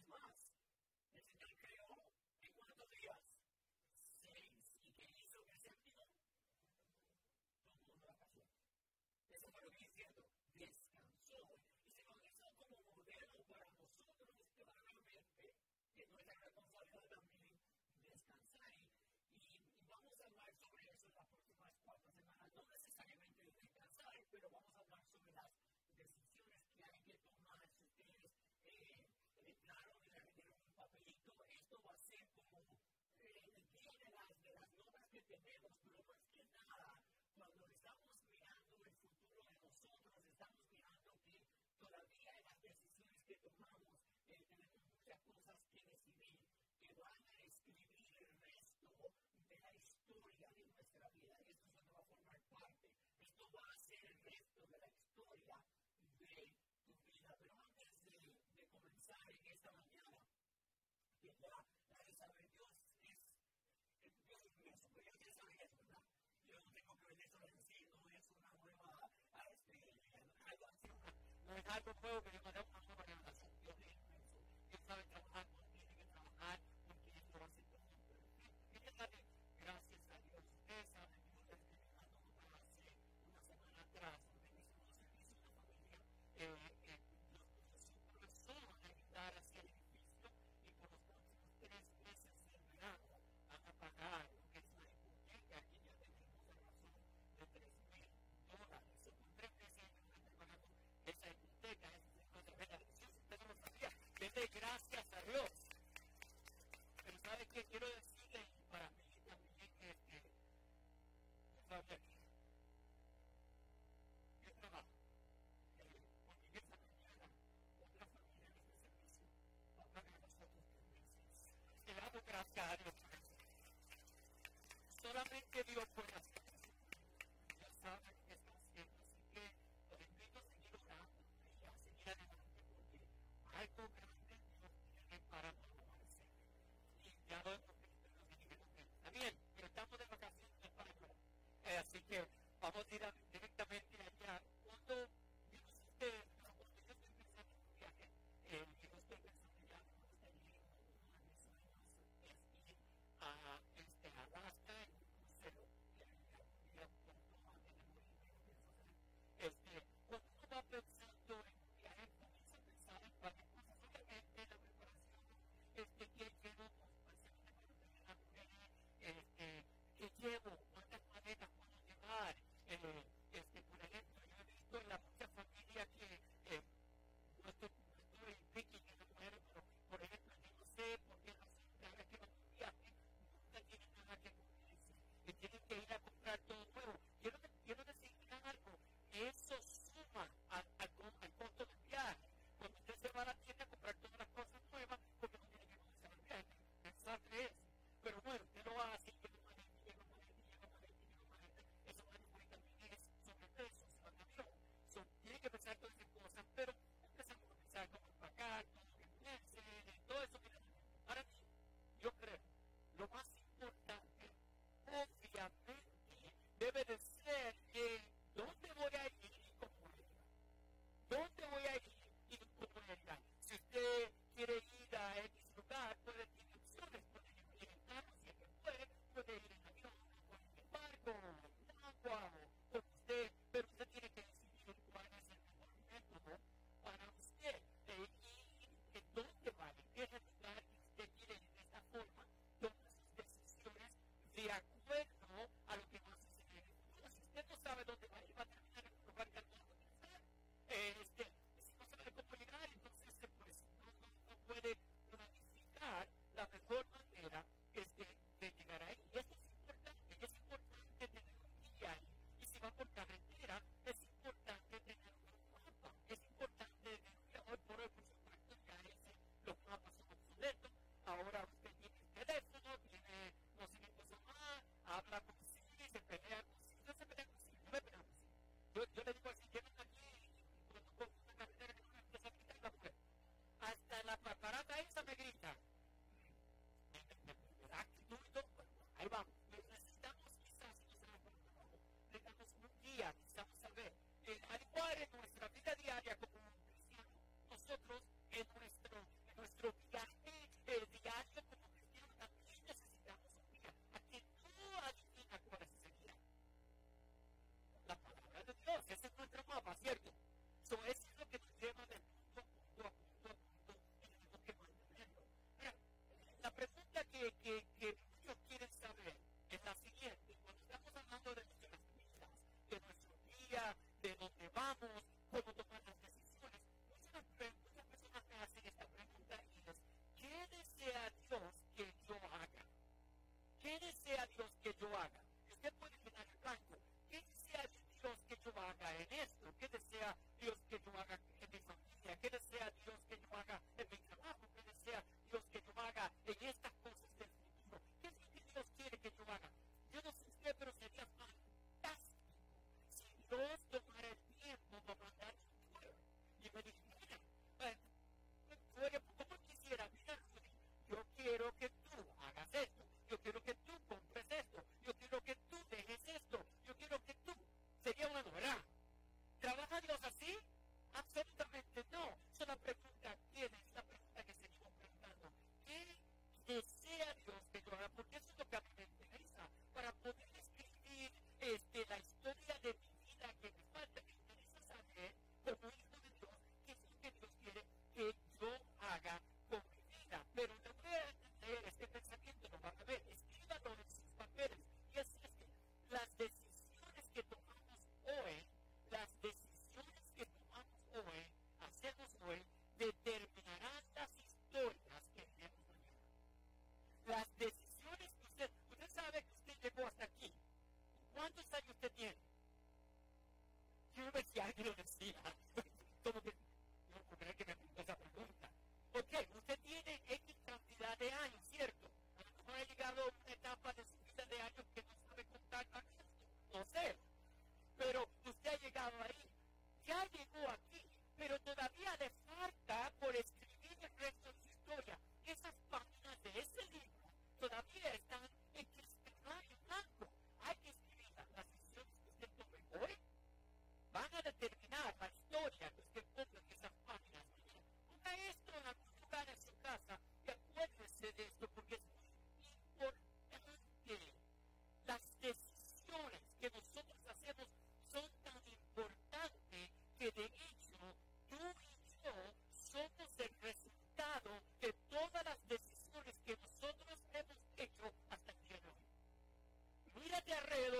más. El Señor creó en ¿cuántos días? 6. ¿Y qué hizo el séptimo? Tomó una vacación. Eso fue lo que diciendo. Descansó. Y se nos hizo como modelo para nosotros claramente, que es nuestra responsabilidad también descansar. Y vamos a hablar sobre eso en las próximas 4 semanas. No necesariamente de descansar, pero vamos a hablar sobre las decisiones que hay que tomar. Si ustedes declararon y le dieron un papelito, esto va a ser como el día de las notas que tenemos, pero no es que nada. Cuando estamos mirando el futuro de nosotros, estamos mirando que todavía en las decisiones que tomamos tenemos muchas cosas que decidir, que van a escribir el resto de la historia de nuestra vida. Y esto no va a formar parte. Esto va a ser el resto de la historia de tu vida. Pero antes de comenzar en esta mañana, que ya de saber Dios es inmenso, pero ya saben eso, ¿verdad? Yo no tengo que ver eso en sí, no es una nueva revelación. No es algo nuevo que yo me da una nueva revelación. Dios es inmenso. Él sabe trabajar cuando tiene que trabajar, porque Él lo hace todo perfecto. Y darle gracias a Dios. Ustedes saben que yo les estoy dejando hace una semana atrás, donde hicimos un servicio en la familia. Los profesores van a ayudar hacia el edificio y por los próximos 3 meses del verano van a pagar lo que es la hipoteca que ya tenemos a razón de $3,000. Son 3 meses que estamos pagando esa hipoteca. Esa es una tremenda decisión. Si usted no lo sabía, denle gracias a Dios. Pero ¿sabe qué? Quiero decirle, y para mí también es que yo trabajo. Porque en esta mañana otra familia en este servicio va a pagar nosotros 3 meses. Le damos gracias a Dios por eso. Solamente Dios puede hacer eso. Ya saben que está haciendo, así que los invito a seguir orando y a seguir adelante porque algo grande Dios tiene para nosotros. Y ya lo hemos visto en los niveles. Está bien, pero estamos de vacaciones para acá. Así que vamos a ir directamente allá. Cuando yo no sé ustedes, cuando yo estoy pensando en un viaje, yo estoy pensando ya en uno de mis sueños es ir a Alaska en un crucero.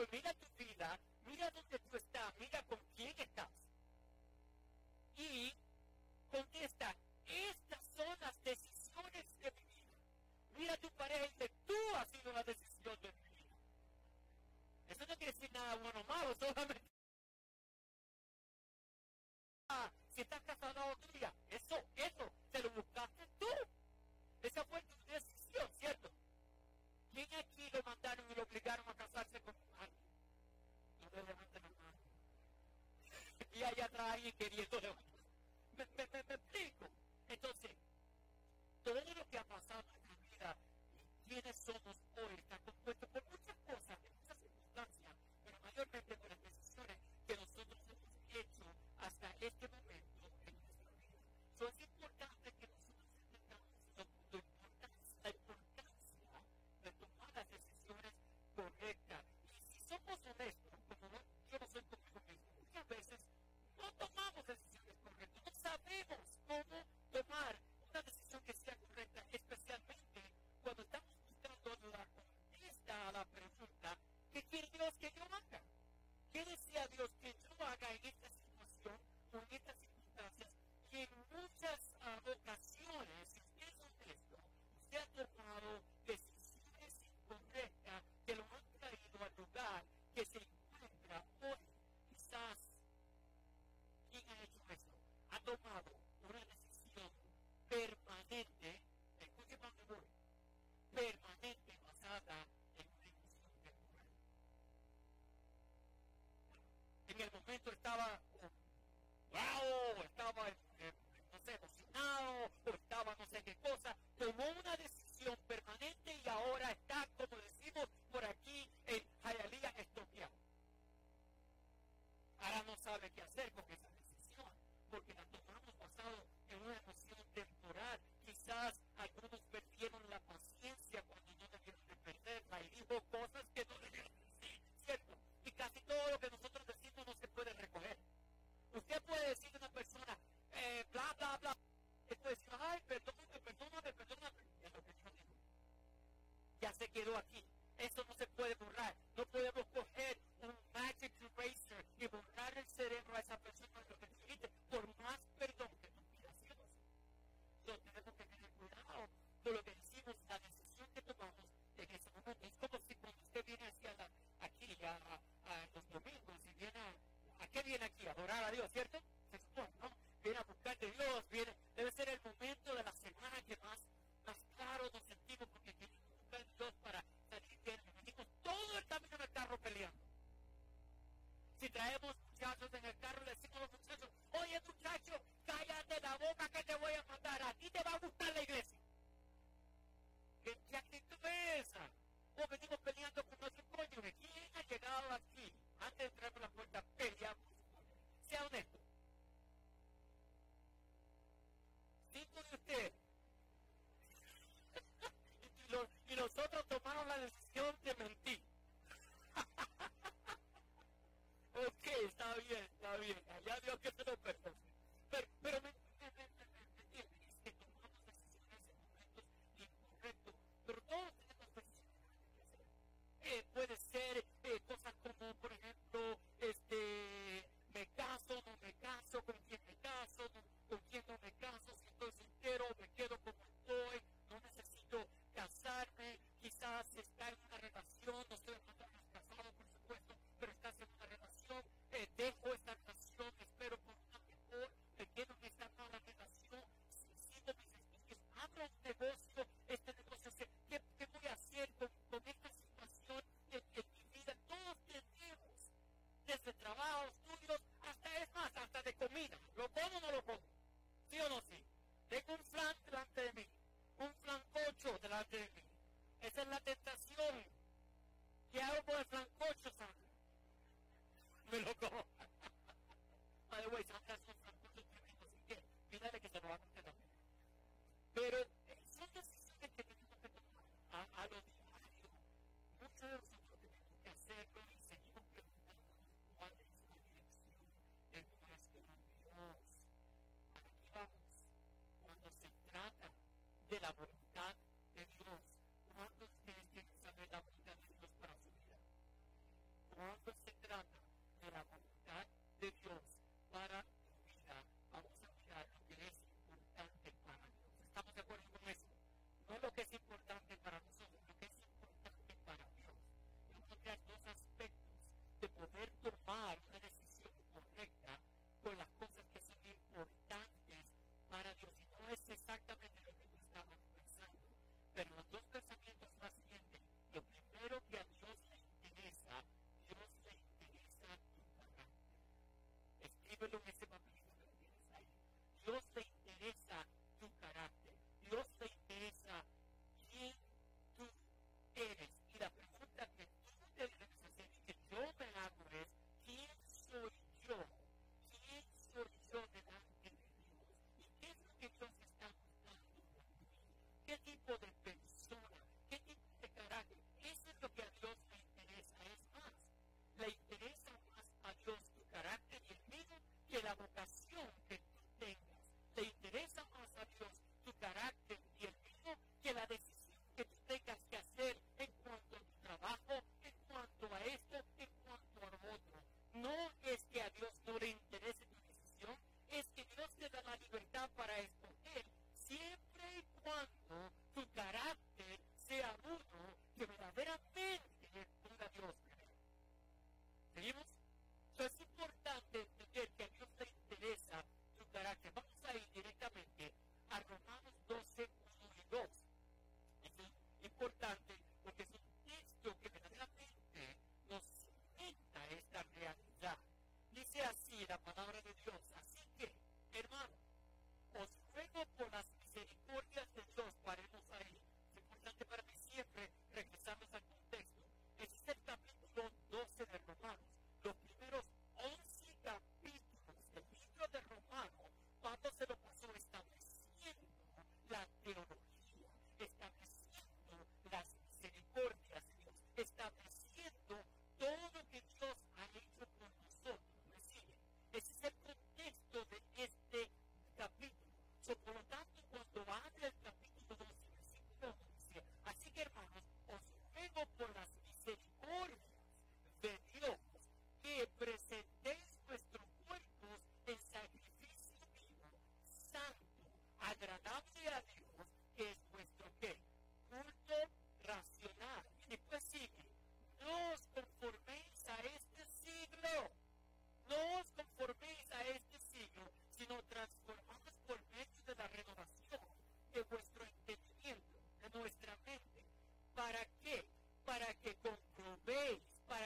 Pues mira tu vida, mira dónde tú estás, mira con quién estás. Y contesta, estas son las decisiones de mi vida. Mira a tu pareja y dice, tú has sido la decisión de mi vida. Eso no quiere decir nada bueno o malo, solamente. Si estás casado otro día, eso, te lo buscaste tú. Esa fue tu decisión, ¿cierto? ¿Quién aquí lo mandaron y lo obligaron a casarse con alguien? No le levanten la mano. Y allá atrás alguien queriendo levantar. Me explico. Entonces, todo lo que ha pasado en nuestra vida y quiénes somos hoy está compuesto por muchas cosas, de muchas circunstancias, pero mayormente por las decisiones que nosotros hemos hecho hasta este momento en nuestra vida. Es importante que nosotros entendamos la importancia de tomar las decisiones correctas. Y si somos honestos, como yo no soy conmigo mismo, muchas veces no tomamos decisiones correctas, no sabemos cómo tomar una decisión que sea correcta, especialmente cuando estamos buscando la contesta a la pregunta, ¿qué quiere Dios que yo haga? ¿Qué desea Dios que yo haga en esta situación o en estas circunstancias? Y en muchas ocasiones, si usted es honesto, usted ha tomado decisiones incorrectas que lo han traído al lugar que se encuentra hoy. Quizás, ¿quién ha hecho esto? Ha tomado una decisión permanente, escuche para dónde voy, permanente basada en una emoción temporal. En el momento estaba wow, estaba no sé, emocionado, o estaba no sé qué cosa, tomó una decisión permanente y ahora está, como decimos por aquí en Hialeah, estoqueado. Ahora no sabe qué hacer con esa decisión, porque la tomamos basado en una emoción temporal. Quizás algunos perdieron la paciencia cuando no debieron de perderla y dijo cosas que no debieron decir, ¿cierto? Y casi todo lo que nosotros decimos no se puede recoger. Usted puede decir a una persona, bla, bla, bla. Él puede decir, ay, perdóname. Es lo que yo digo. Ya se quedó aquí. Eso no se puede borrar. No podemos coger un magic eraser y borrar el cerebro a esa persona de lo que tú dijiste, por más perdón que tú pidas. Entonces tenemos que tener cuidado con lo que decimos, la decisión que tomamos en ese momento. Es como si cuando usted viene aquí a los domingos y viene ¿a qué viene aquí? A adorar a Dios, ¿cierto? Se supone, ¿no? Viene a buscar de Dios, debe ser el momento de la semana que más claro nos sentimos porque queremos buscar de Dios para salir bien. Venimos todo el camino en el carro peleando. Si traemos muchachos en el carro, le decimos a los muchachos, oye muchacho, cállate la boca que te voy a mandar, a ti te va a gustar la iglesia. ¿Qué actitud es esa? O venimos peleando con nuestro cónyuge. ¿Quién ha llegado aquí? Antes de entrar por la puerta, peleamos. Sea honesto. 5 de ustedes. y nosotros tomamos la decisión de mentir. Ok, está bien. Allá Dios que se lo perdone. Pero me entienden, es que tomamos decisiones en momentos incorrectos. Pero todos tenemos decisiones que hacer. Puede ser cosas como, por ejemplo, me caso, no me caso, con quién me caso, con quién no me caso, si estoy soltero, me quedo como estoy, no necesito casarme, quizás está en una relación, no estoy casado, por supuesto, pero estás en una relación, dejo esta relación, espero por una mejor, me quedo en esta mala relación, sigo mis estudios, abro un negocio, este negocio, ¿qué voy a hacer con esta situación en mi vida? Todos tenemos, desde trabajo, estudios, hasta de comida, ¿lo como o no lo como? ¿Sí o no sí? Tengo un flan delante de mí, un flancocho delante de mí. Esa es la tentación que comprobéis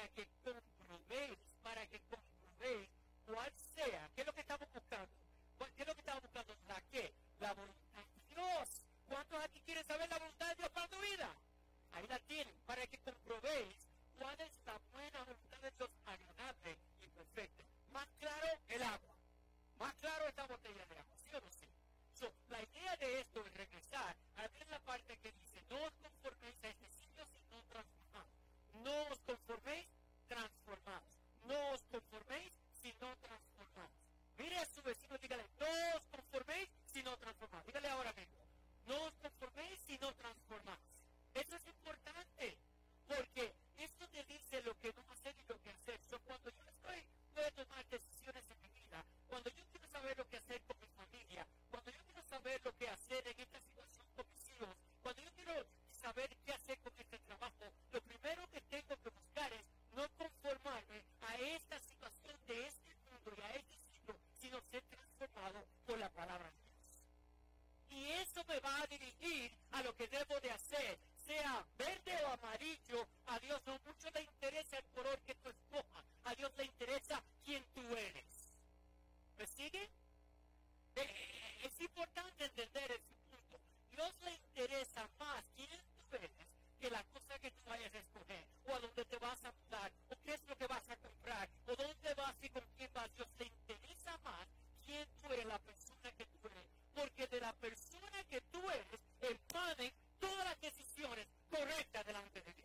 cuál sea, ¿qué es lo que estamos buscando? ¿Qué es lo que estamos buscando? ¿La qué? La voluntad de Dios. ¿Cuántos aquí quieren saber la voluntad de Dios para tu vida? Ahí la tienen, para que comprobéis cuál es la buena voluntad de Dios, agradable y perfecta. Más claro, el agua. Más claro, esta botella de agua, ¿sí o no sí? La idea de esto es regresar a ver la parte que dice, no os conforméis a este siglo, sino transformados. No os conforméis, transformados. No os conforméis, sino transformados. Mire a su vecino y dígale, no os conforméis, sino transformados. Dígale ahora mismo, no os conforméis, sino transformados. Eso es importante, porque esto te dice lo que no hacer y lo que hacer. Cuando yo voy a tomar decisiones en mi vida, cuando yo quiero saber lo que hacer con mi familia, cuando yo quiero saber lo que hacer en esta situación con mis hijos, cuando yo quiero saber qué hacer con este trabajo, lo primero que tengo que buscar es no conformarme a esta situación de este mundo y a este siglo, sino ser transformado por la palabra de Dios. Y eso me va a dirigir a lo que debo de hacer, sea verde o amarillo. A Dios no mucho le interesa el color que tú escojas, a Dios le interesa quién tú eres. ¿Me sigue? Es importante entender ese punto. Dios le interesa más quién tú eres que la cosa que tú vayas a escoger, o a dónde te vas a mudar, o qué es lo que vas a comprar, o dónde vas y con quién vas. Dios le interesa más quién tú eres, la persona que tú eres, porque de la persona que tú eres emanen todas las decisiones correctas delante de Dios.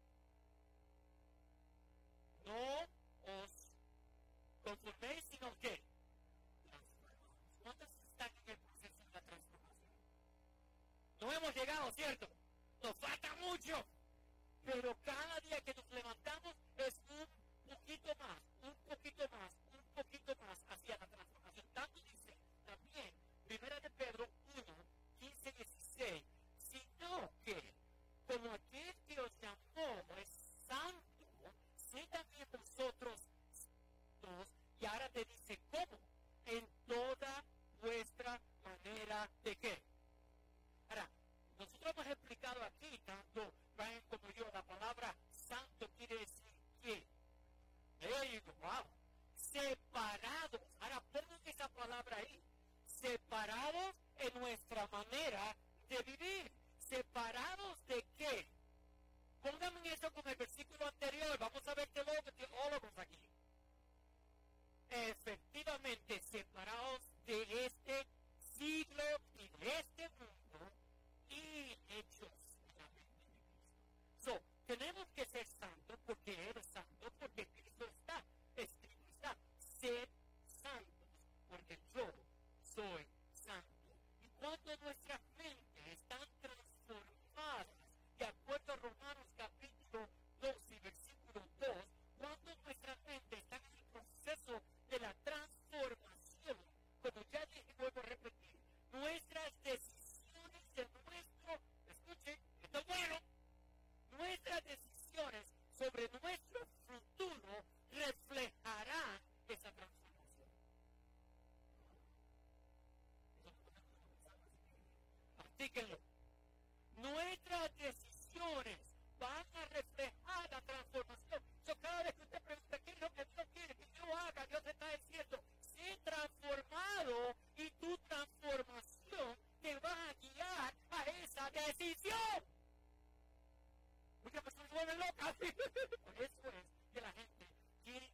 No os conforméis, sino que ¿cuántos están en el proceso de la transformación? No hemos llegado, ¿cierto? Nos falta mucho. Pero cada día que nos levantamos es un poquito más, un poquito más, un poquito más hacia la transformación. Tanto dice también, 1 de Pedro 1, 15, 16, sino que como aquel que os llamó es santo, sé también vosotros santos, y ahora te dice, ¿cómo? En toda vuestra manera de qué. Ahora, nosotros hemos explicado aquí, tanto Brian como yo, la palabra santo quiere decir que, wow, separados. Ahora, pongan esa palabra ahí, separados en nuestra manera de vivir. ¿Separados de qué? Pónganme eso con el versículo anterior, vamos a ver teólogos aquí. Efectivamente, separados de este siglo y de este mundo y hechos en la mente de Cristo. Tenemos que ser santos porque Él es santo, porque Cristo está, escrito está, ser santos, porque yo soy santo. Y cuando nuestras mentes están transformadas, de acuerdo a Romanos capítulo 2 y versículo 2, cuando nuestras mentes están en el proceso de la transformación, como ya dije, vuelvo a repetir, nuestras decisiones de escuchen, esto es bueno, nuestras decisiones sobre nuestro futuro reflejarán esa transformación. Practíquenlo. Nuestras decisiones van a reflejar la transformación. Cada vez que usted pregunta qué es lo que Dios quiere que yo haga, Dios está diciendo, sé transformado, y tu transformación te va a guiar a esa decisión. Muchas personas se vuelven locas. Por eso es que la gente quiere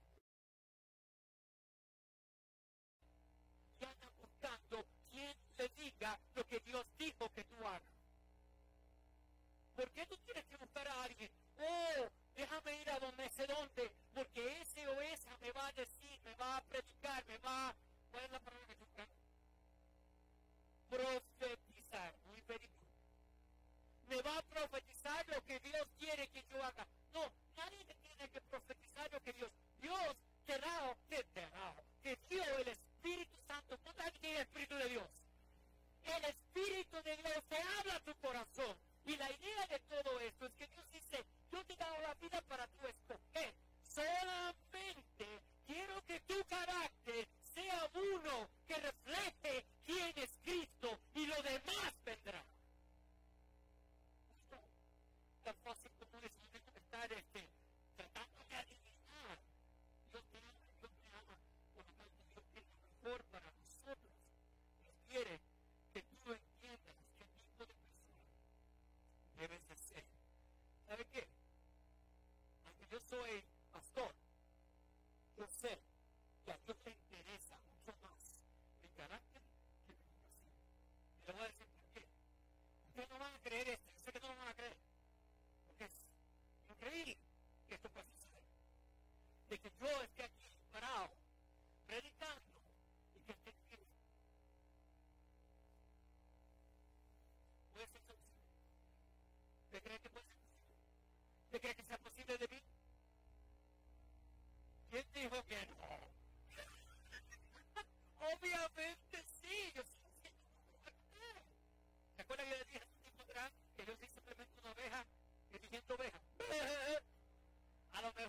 y anda buscando quien le diga lo que Dios dijo que tú hagas. ¿Por qué tú tienes que buscar a alguien? Déjame ir a donde sé dónde, porque ese o esa me va a decir, me va a predicar, ¿cuál es la palabra que tú buscas? Profetizar. Muy very good. Me va a profetizar lo que Dios quiere que yo haga. No, nadie te tiene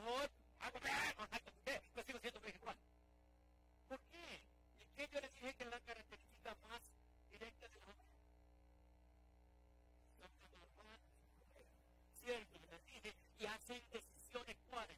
mejor hago menos alto que usted, pero sigo siendo viejo igual. ¿Por qué? ¿Y qué yo les dije que es la característica más directa de los hombres? Son normales, cierto, les dije, y hacen decisiones cuáles.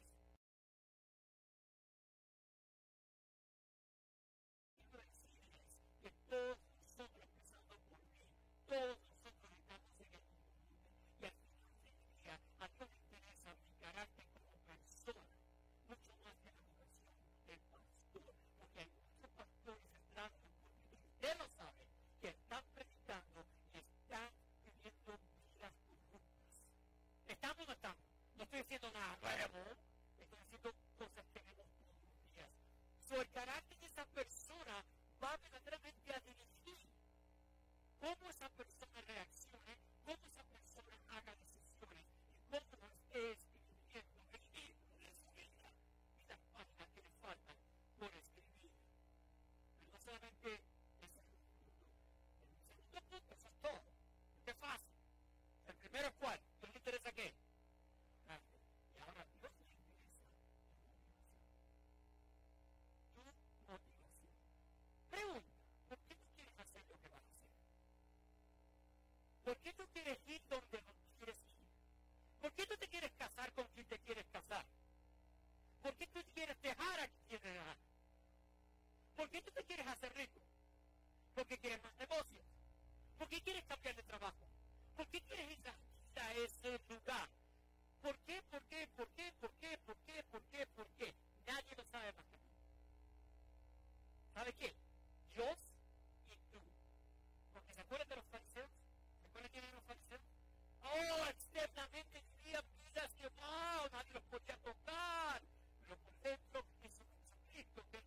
Quiero decirles que todos nosotros empezando por mí, todos nosotros estamos en el mundo. Y al final del día, a Dios le interesa mi carácter como persona, mucho más que la vocación del pastor. Porque hay muchos pastores entrando, usted lo sabe, que están predicando y están viviendo vidas corruptas. ¿Estamos o no estamos? No estoy diciendo nada nuevo, estoy diciendo cosas que vemos todos los días. El carácter de esa persona va verdaderamente a dirigir cómo esa persona reaccione, cómo esa persona haga decisiones y cómo nos es escribiendo el libro de su vida y las páginas que le faltan por escribir. Pero no solamente es el segundo punto, eso es todo. Qué fácil. El primero es cuál. ¿Qué le interesa qué? Y ahora Dios le interesa tu motivación. Pregunta, ¿por qué tú quieres hacer lo que vas a hacer? ¿Por qué tú quieres ir donde no quieres ir? ¿Por qué tú te quieres casar con quien te quieres casar? ¿Por qué tú quieres dejar a quien quieres dejar? ¿Por qué tú te quieres hacer rico? ¿Por qué quieres más negocios? ¿Por qué quieres cambiar de trabajo? ¿Por qué quieres ir a ese lugar? ¿Por qué? ¿Por qué? ¿Por qué? ¿Por qué? ¿Por qué? ¿Por qué? ¿Por qué? Nadie lo sabe más que tú. ¿Sabe qué? Dios y tú. Porque ¿se acuerdan de los fariseos? ¿Se acuerdan quiénes eran los fariseos? Oh, externamente vivían vidas que wow, nadie los podía tocar. Pero por dentro Jesucristo que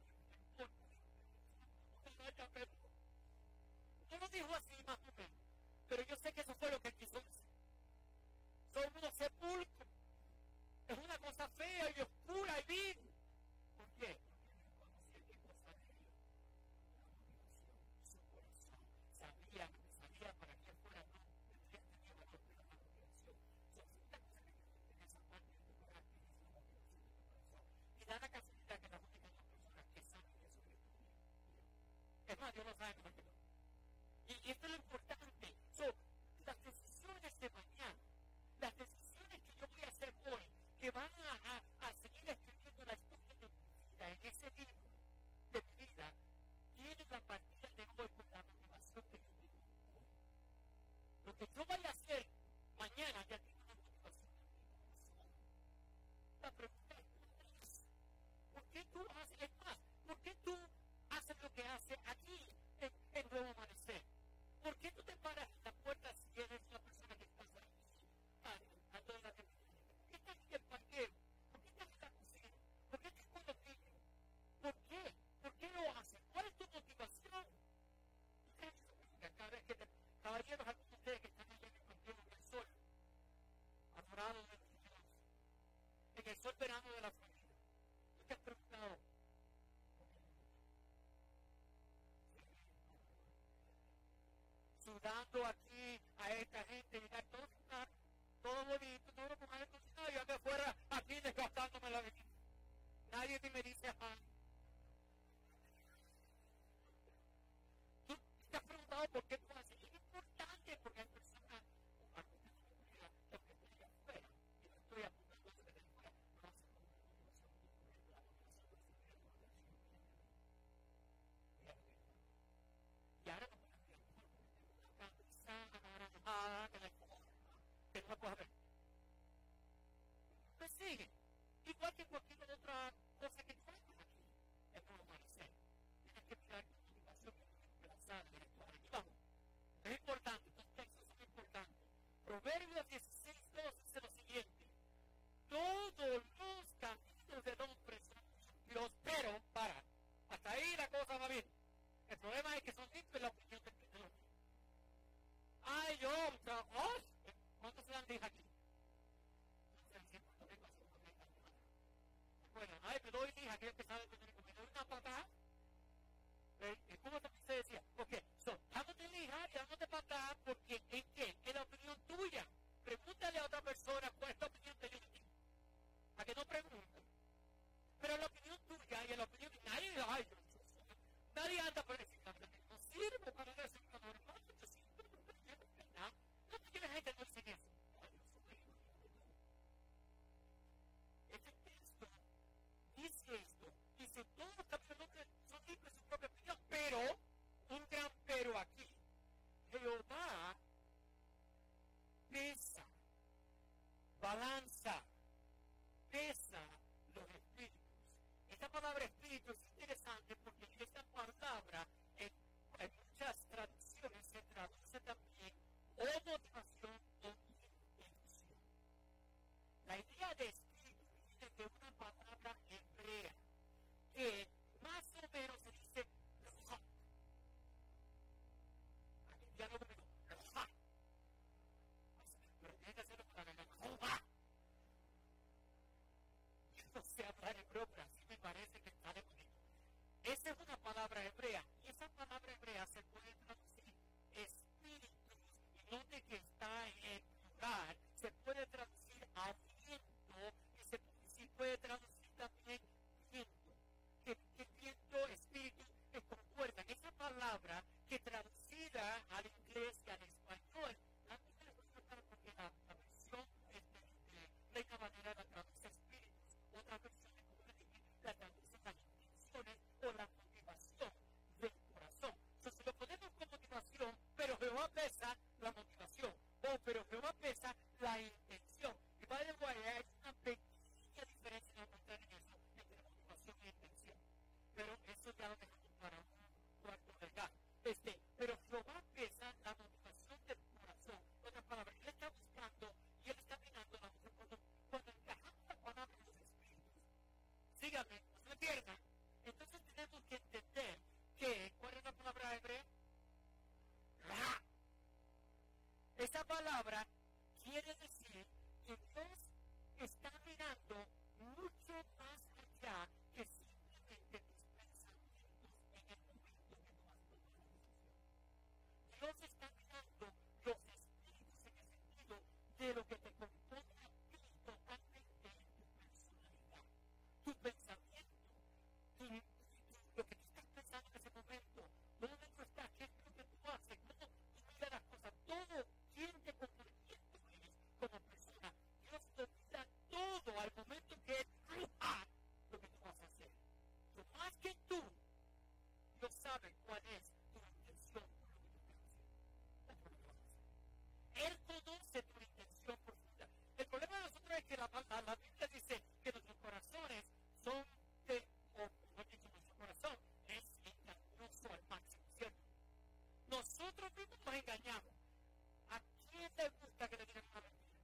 no lo dijo así más o menos. Pero yo sé que eso fue lo que él quiso decir. Son unos sepulcros. Es una cosa fea y oscura y vil. ¿Por qué? Porque no conocía qué cosa de Dios. La motivación, su corazón. Sabía lo que sabía para que fuera no. Tenía valor, pero la motivación. Son ciertas cosas que en esa parte de tu carácter es la motivación de tu corazón. Y da la casualidad que las únicas dos personas que saben eso eres tú. Es más, Dios lo sabe mejor que tú. Y esto es lo importante. Las decisiones de mañana, las decisiones que yo voy a hacer hoy, que van a seguir escribiendo la historia de mi vida, en ese libro de mi vida, tienen la partida de hoy con la motivación que yo tengo hoy. Lo que yo vaya a hacer mañana ya tiene una motivación en mi corazón. La pregunta es, ¿por qué tú haces? Es más, ¿por qué tú haces lo que haces aquí en Nuevo Amanecer? ¿Por qué tú te paras en la puerta si eres una persona que estás ahí? A toda la gente. ¿Por qué estás en el parqueo? ¿Por qué estás en la cocina? ¿Por qué estás con los niños? ¿Por qué? ¿Por qué lo haces? ¿Cuál es tu motivación? Cada vez que caballeros, algunos de ustedes que están allá en el parqueo en el sol, adorados de Dios, en el sol verano de la familia, tú te has preguntado, sudando aquí a esta gente, llegar todo bonito, todo con aire acondicionado, y yo de afuera aquí desgastándome la vida. Nadie me dice, tú te has preguntado por qué tú haces. Es importante porque hay personas, lo que estoy afuera, y no estoy apuntando desde afuera, no hace como una motivación diferente, la motivación de seguir la motivación. Y ahora no que no puedo ver. Pues sigue. Igual que cualquier otra cosa que tú hagas aquí. Es como amanecer. Tienes que mirar tu motivación y pensar en esto. Aquí vamos. Es importante. Estos textos son importantes. Proverbios 16:2 dice lo siguiente. Todos los caminos del hombre son limpios, pero para. Hasta ahí la cosa va bien. El problema es que son limpios la opinión del que te lo dice. Ay, yo, ¿cuántos se dan lija aquí? Bueno, ay, me doy lija, aquel que sabe que me doy una patada. ¿Cómo también se decía? Ok, dándote lija y dándote patada, porque ¿en qué? En la opinión tuya. Pregúntale a otra persona cuál es tu opinión de ti. ¿A que no pregunta? balanza, pesa los espíritus. Esta palabra espíritu es interesante porque esta palabra en muchas traducciones se traduce también o motivación o intención. La idea de espíritu viene de una palabra hebrea que más o menos se dice ruach. Ya no me digo ruach, pero tiene que hacerlo con la garganta. Ruach. Yo no sé hablar hebreo, pero así me parece que está de bonito. Esa es una palabra hebrea y esa palabra hebrea se puede traducir espíritus y note que está en plural, se puede traducir aliento y se puede traducir también viento. Que viento, espíritu, que concuerdan. Esa palabra que traducida al inglés y al español, la primera es porque la versión de Reina Valera la traduce espíritus, otra versión de como le dije, la traduce las intenciones o la motivación del corazón. Entonces lo ponemos con motivación, pero Jehová pesa la motivación, o pero Jehová pesa la intención. Y by the way, hay una pequeña diferencia en encontrar en eso entre motivación e intención. Pero eso ya lo dejamos para un cuarto regalo. Pero Jehová pesa la motivación del corazón. Otra palabra, él está buscando y él está mirando la motivación. Cuando encajamos la palabra en los espíritus, síganme, no se me pierdan. Entonces tenemos que entender que, ¿cuál es la palabra hebrea? Ra. Esa palabra quiere decir que Dios está mirando mucho más allá que simplemente tus pensamientos en el momento que tú has tomado la decisión. Dios está mirando los espíritus en el sentido de lo que te compone a ti totalmente en tu personalidad, tu pensamiento, lo que tú estás pensando en ese momento, dónde tú estás, qué es lo que tú haces, cómo tú miras las cosas, todo, quién te compone, quién tú eres como persona. Dios lo mira todo al momento que dibuja lo que tú vas a hacer. Pero más que tú, Dios sabe cuál es tu intención por lo que tú estás haciendo, o por lo que vas a hacer. Él conoce tu intención profunda. El problema de nosotros es que la Biblia dice que nuestros corazones son o mejor dicho, nuestro corazón es engañoso al máximo, ¿cierto? Nosotros mismos nos engañamos. ¿A quién le gusta que le digan una mentira?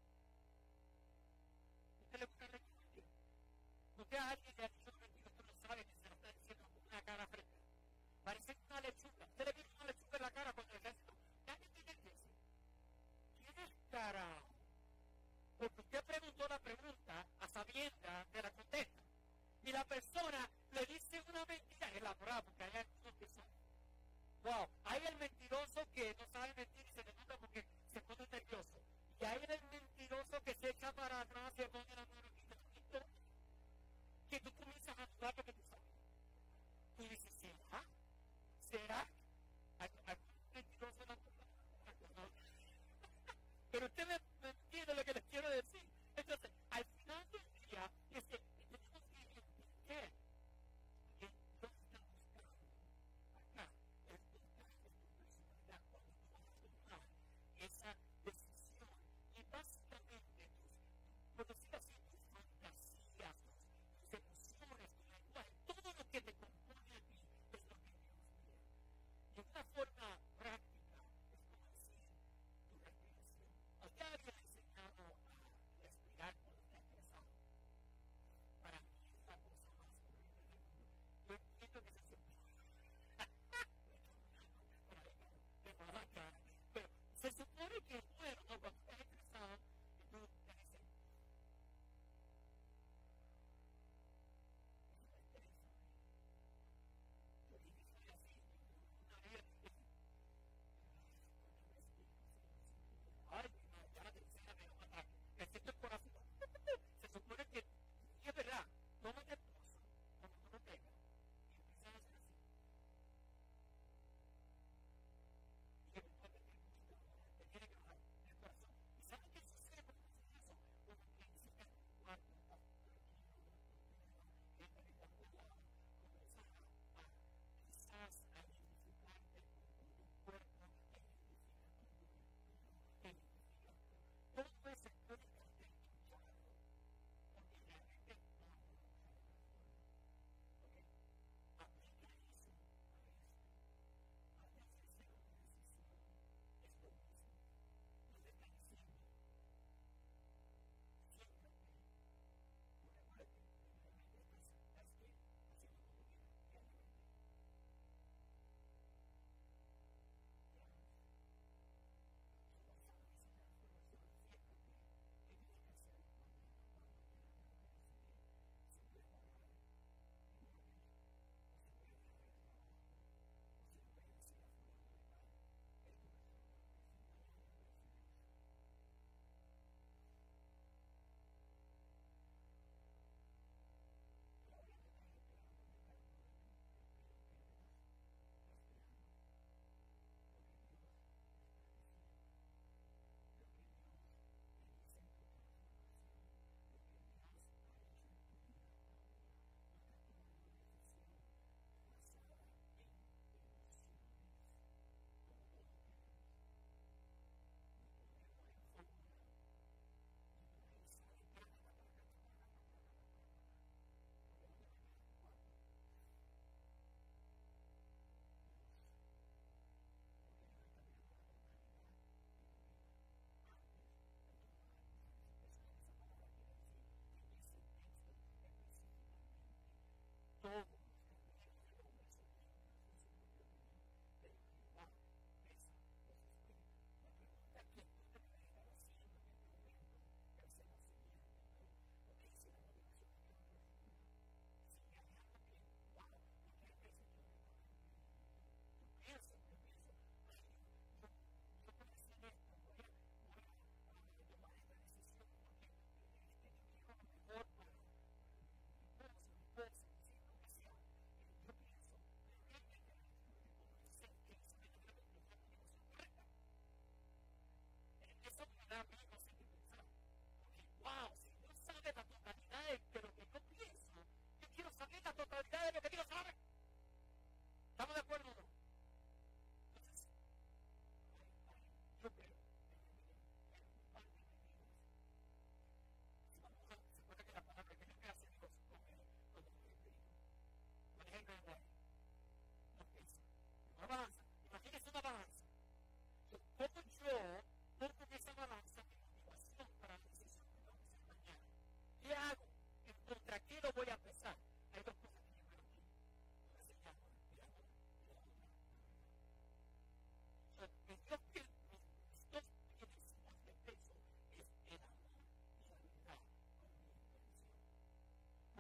¿A usted le gusta decir mentira? Usted a alguien le ha dicho una mentira, usted no sabe que se lo está diciendo con una cara fresca. Parece una lechuga. Usted le viene una lechuga en la cara cuando le está diciendo, ¿ya me entiende qué es? ¿Quién es carajo? Porque usted preguntó la pregunta a sabiendas de la contesta. Y la persona le dice una mentira, es la brava, porque hay algunos que son. Wow, hay el mentiroso que no sabe mentir y se le nota porque se pone nervioso. Y hay el mentiroso que se echa para atrás, se pone la mano y dice, que tú comienzas a dudar lo que tú sabes. Y dices, ¿será? ¿Será? ¿Hay mentiroso en la no. Pero usted me entiende lo que les quiero decir. Entonces, al final del día, tenemos que entender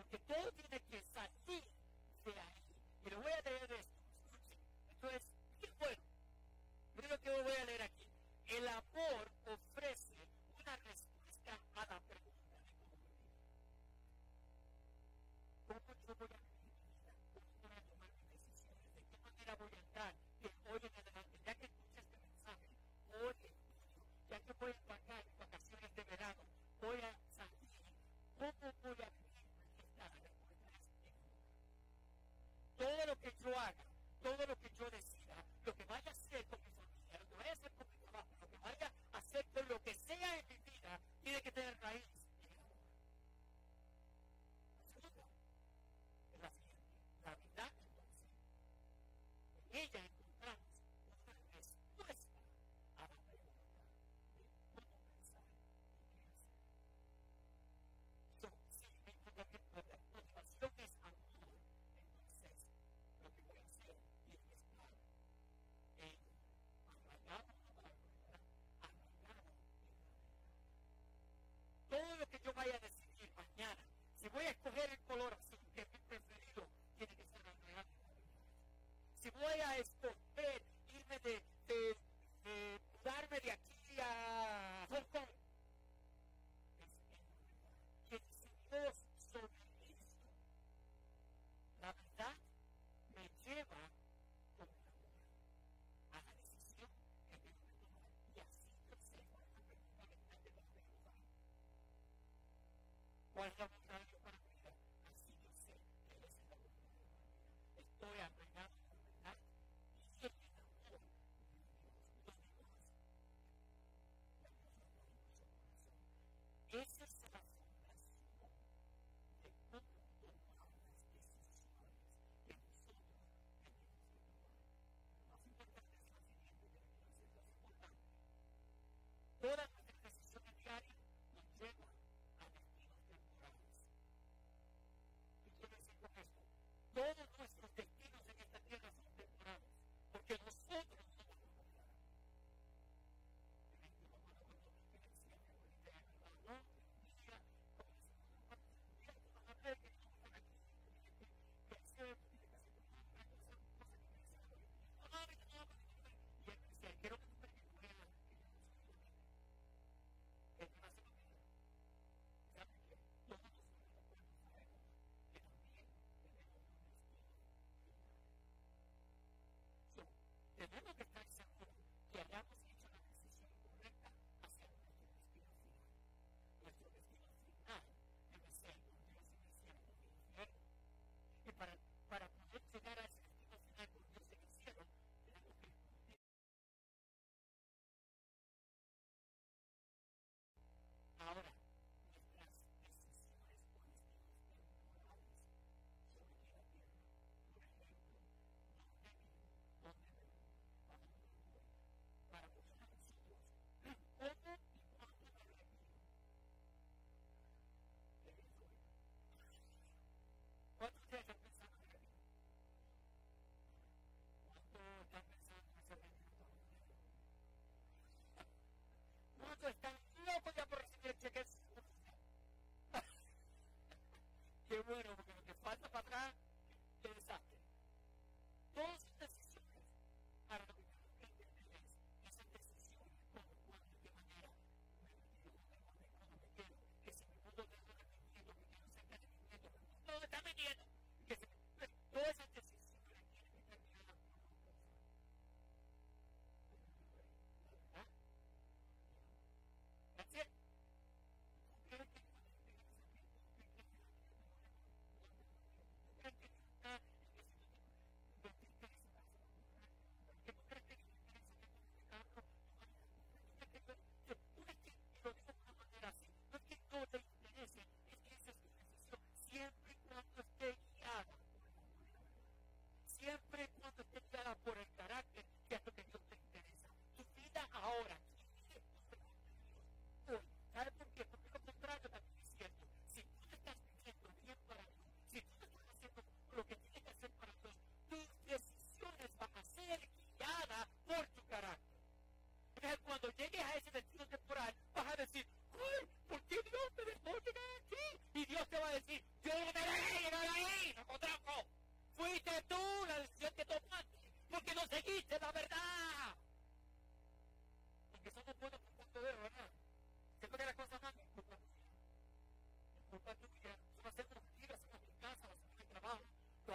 Porque todo tiene que salir de ahí. Y lo voy a leer esto. Escuchen. Esto es bien bueno. Miren lo que voy a leer aquí. El amor ofrece una respuesta a la pregunta de cómo vivir. ¿Cómo yo voy a vivir mi vida? ¿Cómo voy a tomar mis decisiones? ¿De qué manera voy a andar? De hoy en adelante, ya que escuché este mensaje, hoy en julio, ya que voy a embarcar mis vacaciones de verano, voy a salir. ¿Cómo voy a vivir esta respuesta? Todo lo que yo haga, todo lo que yo decida, lo que vaya a hacer con mi familia, lo que vaya a hacer con mi trabajo, lo que vaya a hacer con lo que sea en mi vida, tiene que tener raíz en el amor. La segunda es la siguiente. La verdad, entonces, en ella encontramos una respuesta a la pregunta de cómo pensar y qué hacer. Si mi motivación es amor, entonces lo que voy a hacer tiene que estar arraigado en la palabra, arraigado en la verdad. Todo lo que yo vaya a decidir mañana, si voy a escoger el color azul, que es mi preferido, tiene que estar arraigado en la verdad. Si voy a escoger irme mudarme de aquí a Hong Kong, es en la verdad. Que dice Dios sobre esto. La verdad me lleva con el amor a la decisión que tengo que tomar. Y así yo sé cuál es la pregunta que está de los demás. ¿Cuál es la voluntad de Dios para mi vida? Así yo sé que esa es la voluntad de Dios para mi vida. Estoy arraigado en la verdad y en el amor de Dios. Dos cosas. La Dios nos pone en nuestro corazón. Esa es la fundación de cómo tomar las decisiones que nosotros tenemos que tomar. Lo más importante es lo siguiente, que quiero decir, lo más importante. Todas nuestras decisiones diarias nos llevan a destinos temporales.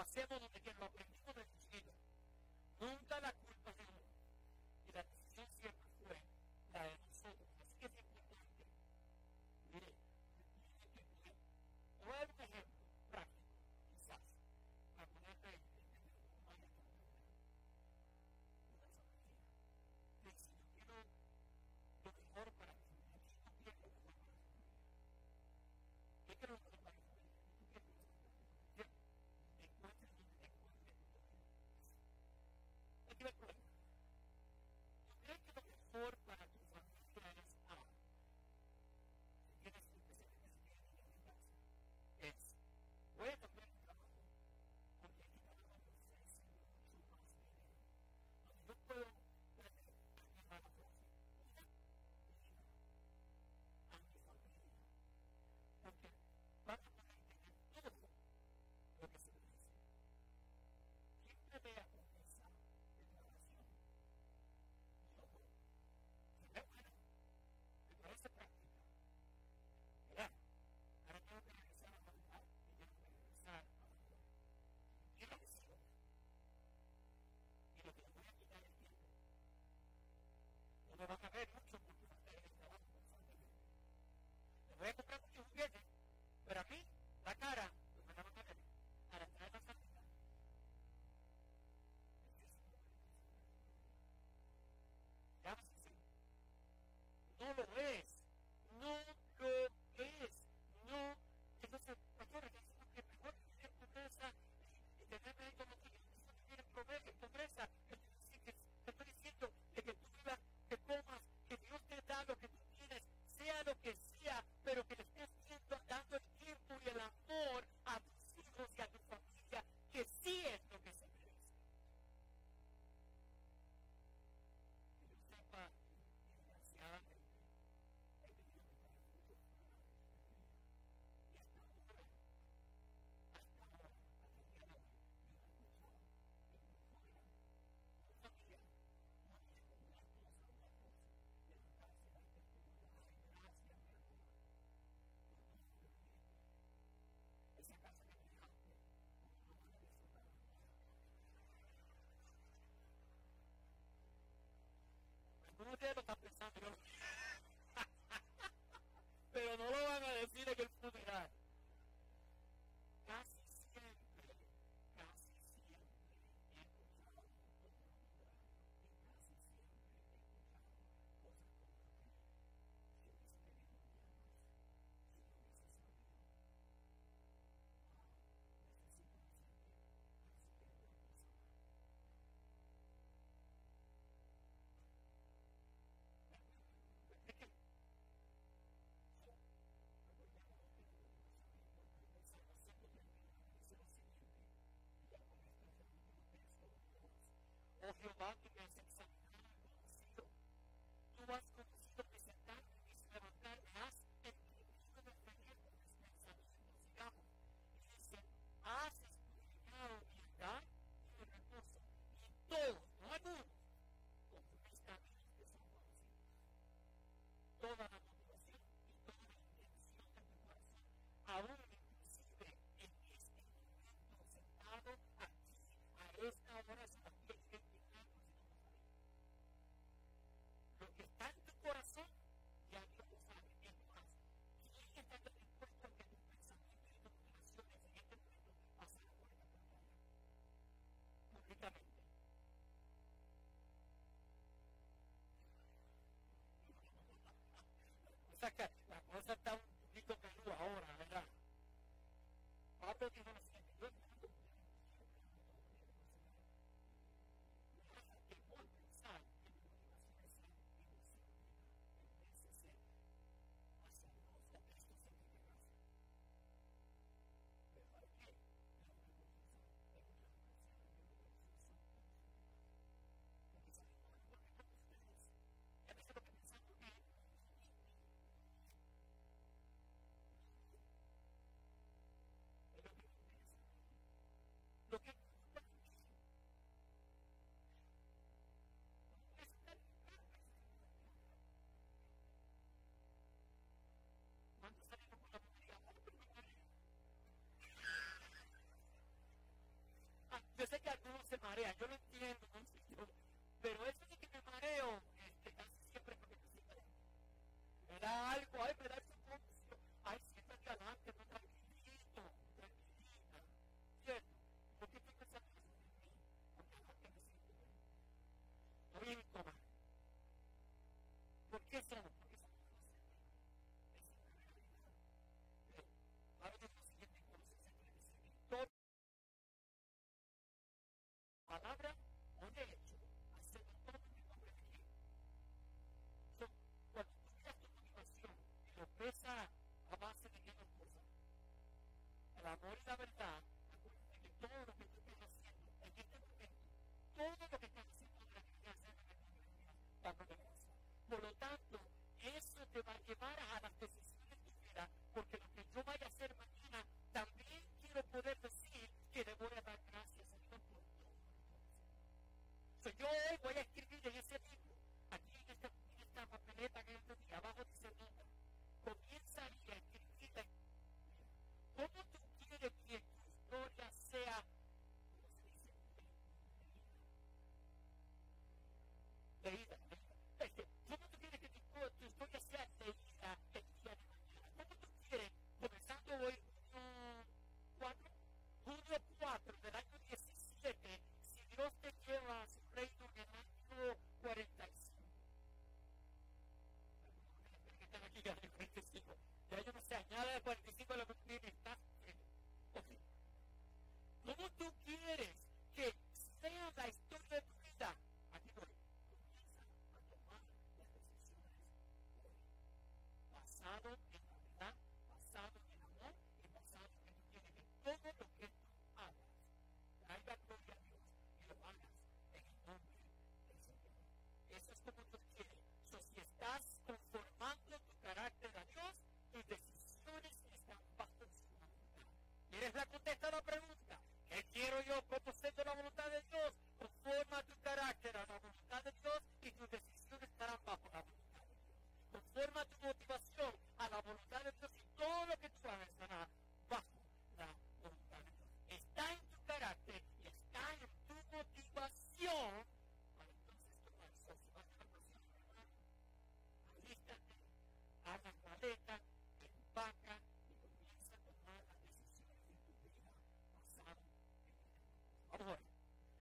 hacemos donde quiera, lo aprendimos desde chiquito. Nunca la culpa es de uno. Y la decisión siempre fue la de nosotros. Así que es importante. Mire, voy a dar un ejemplo práctico, quizás, para ponerte en una familia. Si yo quiero lo mejor para mi familia, ¿qué tú quieres lo mejor para mi familia? ¿Qué quiero lo mejor para mi familia? ¿Qué tú quieres lo mejor para mi familia? Encuentres donde te encuentres. Aquí va el problema. ¿Tú crees que lo mejor para tu familia es A? Si tienes especialmente si tienes niños en casa, es voy a cambiar mi trabajo porque este trabajo me ofrece mucho más dinero. Donde yo puedo darle a mi mala frase una vida a mi familia. Porque van a poder tener todo lo que se merece. Siempre vea con esa declaración. Y ojo, si ve bueno, me parece práctica. Mira, ahora tengo que regresar a madurar y tengo que regresar a madurar. Quiero decir, y lo que les voy a quitar el tiempo, no me van a ver mucho porque va a estar en el trabajo constantemente. Les voy a comprar muchos juguetes, pero a mí, la cara, no me la van a ver. Para traer la santidad. Llámese. No lo es. No lo es. No. Entonces, pastores, decimos que mejor vivir en pobreza y tener mérito no tiene que vivir en pobreza. Te estoy diciendo de que tú vivas, que comas, que Dios te da lo que tú tienes, sea lo que sea, pero que le estés dando el tiempo y el amor a tus hijos y a tu familia, que sí es lo que se merece. Que yo sepa, desgraciadamente, he tenido que pagar mucho y hasta ahora, hasta el día de hoy, yo no he escuchado que mi fuera, mi familia, no es como una esposa o una esposa, levantarse a la testimonio, ay, gracias, mi amor, por todo lo que me diste. Esa casa que me dejaste, como no van a disfrutar la vida. Algunos de ustedes lo están pensando, pero no lo van a decir en el funeral. Casi siempre he escuchado todo lo contrario, y casi siempre he escuchado cosas como que si hubiese tenido un día más, si lo hubiese sabido, necesito decirte, así que no pasa nada. Es que oh Jehová, tú me has examinado y conocido. Tú has conocido presentarme y levantar, me has entendido de tener con mis pensamientos. Sigamos. Y dice, has escudriñado mi andar y mi reposo. Y todos, no algunos, con mis caminos que son conocidos. Toda la motivación y toda la intención de tu corazón, aún inclusive en este momento sentado aquí, a esta hora son las 10:29, por si no lo sabes. Lo que está en tu corazón, ya Dios lo sabe. Es más, ¿quién está dispuesto a que tus pensamientos y tus motivaciones en este momento pasen por esta pantalla? Públicamente. O sea que la cosa está un poquito peluda ahora, ¿verdad? Pablo dijo lo siguiente, yo entiendo que que por pensar que mi motivación es ser egocéntrica en vez de ser hacernos de Cristo sin que gracia. Pero ¿para qué? Yo no me puedo pensar en una educación de mi conciencia porque salimos igual que todos ustedes. Y a veces lo que pensamos es amor y la verdad, acuérdate que todo lo que tú estás haciendo en este momento, todo lo que estás haciendo en la vida, dándole gracias. Por lo tanto, eso te va a llevar a las decisiones de tu vida, porque lo que yo vaya a hacer mañana, también quiero poder decir que le voy a dar gracias a Dios por todo. Yo hoy voy a escribir en ese libro, aquí en esta papeleta que yo te di, abajo dice nota, comienza a escribir cómo tú quieres que tu historia sea, ¿cómo se dice? Leída. ¿Cómo tú quieres que tu historia sea leída el día de mañana? ¿Cómo tú quieres, comenzando hoy, junio 4 del año 17, si Dios te lleva a su reino en el año 45? Que están aquí ya de 45. Ya yo no sé, añade de 45 a lo que tiene, está. Okay. ¿Cómo tú quieres que sea la historia de tu vida? Aquí voy. Comienza a tomar las decisiones hoy. Basado en la verdad, basado en el amor y basado en que tú quieres que todo lo que tú hagas traiga gloria a Dios y lo hagas en el nombre del Señor. Eso es como Dios quiere. Si estás conformando tu carácter a Dios, tus decisiones están bajo su voluntad. ¿Quieres la contesta a la pregunta? ¿Qué quiero yo? ¿Cómo siento la voluntad de Dios? Conforma tu carácter a la voluntad de Dios y tus decisiones